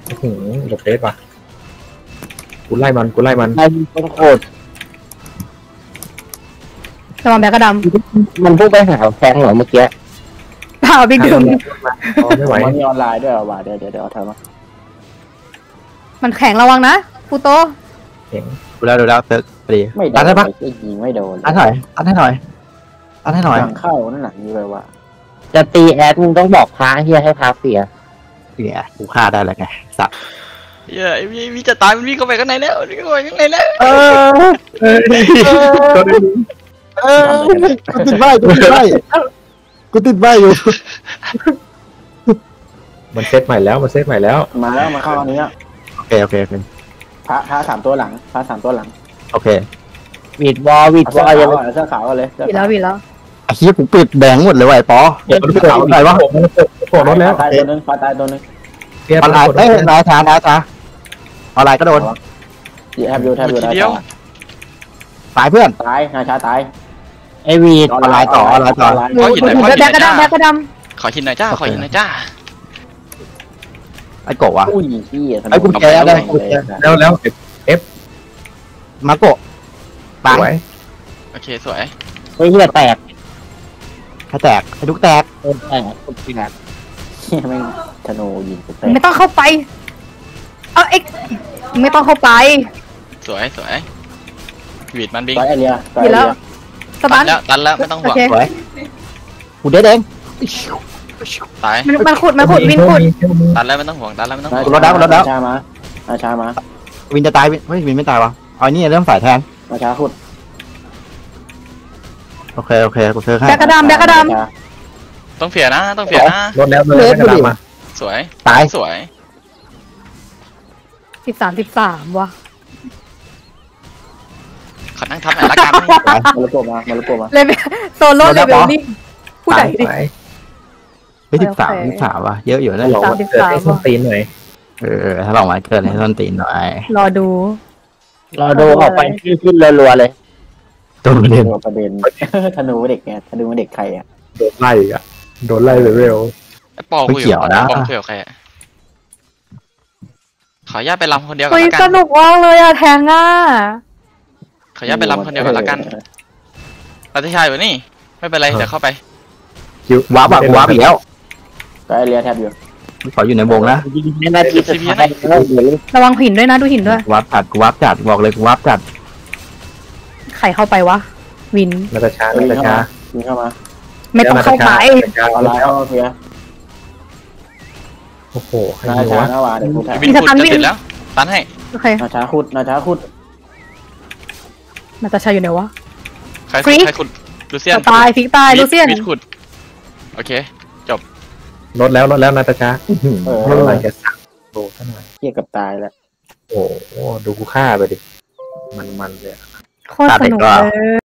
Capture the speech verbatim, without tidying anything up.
โอ้โหหลบเดสว่ะกูไล่มันกูไล่มันไล่มันโคตรระวังแบกกระดมันพุ่งไปหาแฟงเหรอเมื่อกี้ำเปล่าบิ๊กดึงไม่ไหวมันมีออนไลน์ด้วยเหรอวะเดี๋ยวเดี๋ยวเดี๋ยวเอาเธอมามันแข็งระวังนะฟูโตดูแล้วดูแล้วเติร์กพอดีไม่โดตันดให้ปะยิงไม่โดนตัดให้หน่อยตัดให้หน่อยตัดให้หน่อยหลังเข้านั่นหลังนี้เลยว่ะจะตีแอดมึงต้องบอกพระเฮียให้พระเสียเนี่ยกูฆ่าได้แล้วไงสัตว์เหี้ยไอ้พี่พี่จะตายมันวิ่งเข้าไปข้างในแล้ววิ่งเข้าไปข้างในแล้วเออเออเออกูติดใบกูติดใบกูติดใบอยู่มันเซตใหม่แล้วมันเซตใหม่แล้วมาแล้วมาเข้าอันนี้โอเคโอเคโอเคพระพระสามตัวหลังพระสามตัวหลังโอเควีดวอลวีดวอลยังเสื้อขาวเลยบีแล้วบีแล้วไอ้เหี้ยกูปิดแดงหมดเลยว่ะไอ้ปอเดี๋ยวมันเปิดอะไรวะโผล่รถแล้วตายตัวนึงตายตัวนึงเปลี่ยนออนไลน์เอ้ยนายช้านายช้าออนไลน์ก็โดนแทบอยู่แทบอยู่ทีเดียวตายเพื่อนตายนาชาตายไอวีออนไลน์ต่อออนไลน์ต่อโอ้ยแบกกระดำแบกกระดขอหินหน่อยจ้าขอหินหน่อยจ้าไอ้โกะวะอุ้ยพี่ไอ้กุญแจได้กุญแจแล้วแล้วมาโกะตายสวยโอเคสวยเฮ้ยเฮียแตกให้แตกให้ทุกแตกแตกแตกเฮียไม่ธนูยิงแตกำไม่ต้องเข้าไป เอาเอ็กไม่ต้องเข้าไปสวยสวยหวีดมันบิงต่อยไอเรียต่อยบีไอแล้เรีวย สตัตันนแล้วตันแล้วไม่ต้องห่วงโอเคสวยกูเด็ดเองตายมันมันขุดมันขุดวินขุดตันแล้วไม่ต้องห่วงตันแล้วไม่ต้องห่วงนาชามานาชามาวินจะตายวินเฮ้ยวินไม่ตายวะเอานี่เริ่มสายแทนนาชาขุดโอเคโอเคกูเธอให้แบกกระดำแบกกระดต้องเฟียนะต้องเฟียนะรถแล้วเลยไม่กระดาษมาสวยตายสวยำสิบสามสิบสามว่ะขอนั่งทับหน่อยละกันมาลุกมามาลุกมาเลเวลโซโล่เลเวลนี่ผู้ใดดิไปเฮ้ยสิบสามสิบสามวะเยอะอยู่นะลองเกิดให้ส้นตีนหน่อยเออถ้าลองมาเกินให้ต้นตีนหน่อยรอดูรอดูออกไปขึ้นรัวๆเลยตัวประเด็นประเด็นธนูเด็กไงธนูเด็กใครอ่ะโดนไล่อ่ะโดนไล่เร็วไอ้ปอคุยกับปอคุยกับใครขออนุญาตไปรำคนเดียวก่อนคุยละกัสนนุกมากเลยอะแทงอ่ะขออนุญาตไปรำคนเดียวก่อนละกันรัตชายอยู่นี่ไม่เป็นไรเดี๋ยวเข้าไปคิวว้าบอะว้าบอีกแล้วก็ไอเรียแทบอยู่ขออยู่ในวงนะในนาทีสุดท้ายระวังหินด้วยนะดูหินด้วยวับจัดกูวับจัดบอกเลยกูวับจัดไข่เข้าไปวะ วินนาตาชานาตาชายิงเข้ามาไม่ต้องเข้าไปเอาไลน์เอาเฟียโอ้โหใครนามีชาวะนาวาเดี๋ยวพูดแทนวินขุดจะติดแล้วตันให้โอเคนาชาขุดนาชาขุดนาตาชาอยู่ไหนวะใครฟรีใครขุดลูเซียนตายฟิกตายลูเซียนวินขุดโอเครถแล้วรถแล้วนาตาชาเออรถอะไรจะสั่งโดนซะหน่อยเฮียกับตายแล้วโอ้โหดูกูฆ่าไปดิมันมันเลยโคตรสนุกเลย